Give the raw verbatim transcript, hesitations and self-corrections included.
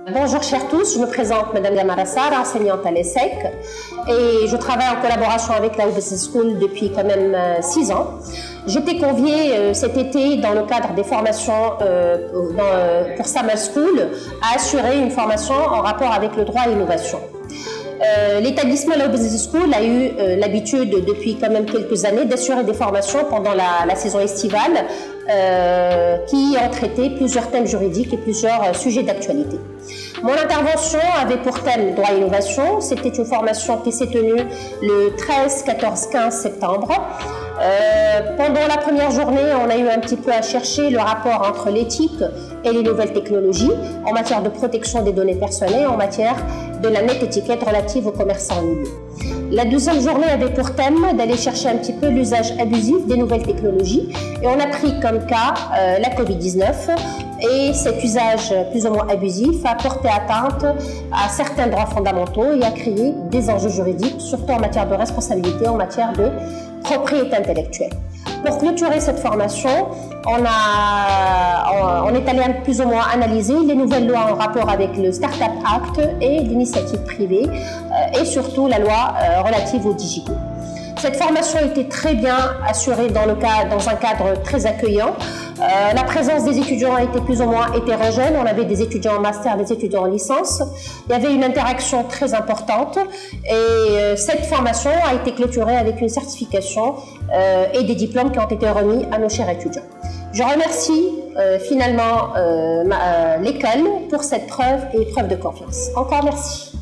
Bonjour chers tous, je me présente Madame Gamara Sarr, enseignante à l'E S S E C et je travaille en collaboration avec la Business School depuis quand même six ans. J'étais conviée euh, cet été dans le cadre des formations euh, dans, pour Summer School à assurer une formation en rapport avec le droit et l'innovation. Euh, L'établissement La Business School a eu euh, l'habitude depuis quand même quelques années d'assurer des formations pendant la, la saison estivale euh, qui ont traité plusieurs thèmes juridiques et plusieurs euh, sujets d'actualité. Mon intervention avait pour thème droit et innovation. C'était une formation qui s'est tenue le treize, quatorze, quinze septembre. Euh, pendant la première journée, on a eu un petit peu à chercher le rapport entre l'éthique et les nouvelles technologies en matière de protection des données personnelles et en matière de la net étiquette relative au commerce en ligne. La deuxième journée avait pour thème d'aller chercher un petit peu l'usage abusif des nouvelles technologies et on a pris comme cas euh, la covid dix-neuf et cet usage plus ou moins abusif a porté atteinte à certains droits fondamentaux et a créé des enjeux juridiques, surtout en matière de responsabilité, en matière de propriété intellectuelle. Pour clôturer cette formation, on, a, on, on est allé plus ou moins analyser les nouvelles lois en rapport avec le Startup Act et l'initiative privée euh, et surtout la loi euh, relative aux digitaux. Cette formation était très bien assurée dans, le cas, dans un cadre très accueillant. Euh, la présence des étudiants a été plus ou moins hétérogène. On avait des étudiants en master, des étudiants en licence. Il y avait une interaction très importante et euh, cette formation a été clôturée avec une certification euh, et des diplômes qui ont été remis à nos chers étudiants. Je remercie euh, finalement euh, euh, l'école pour cette preuve et preuve de confiance. Encore merci.